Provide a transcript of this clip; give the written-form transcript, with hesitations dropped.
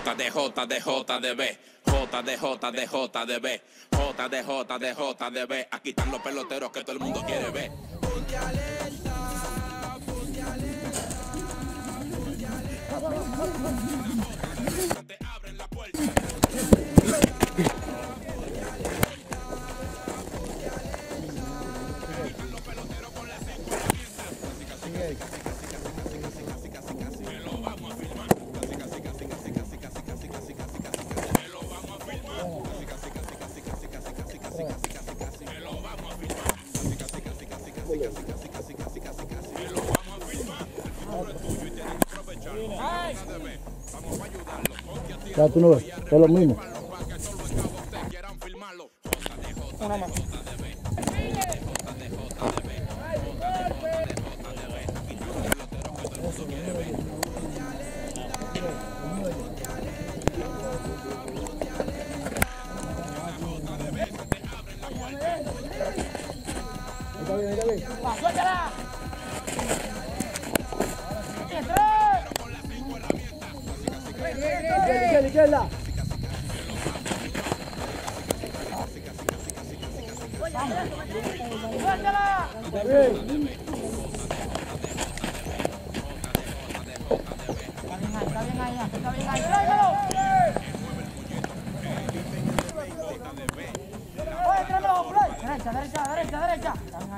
JDB. Aquí están los peloteros que todo el mundo quiere ver. Ponte alerta, ponte alerta. Te abren la puerta. Ya tú no ves, es lo mismo. Una más. ¡Suéltala! Izquierda. ¡Suéltala! Está bien. Está bien ahí. ¡Tráemelo! Oye, tráemelo, play. Derecha.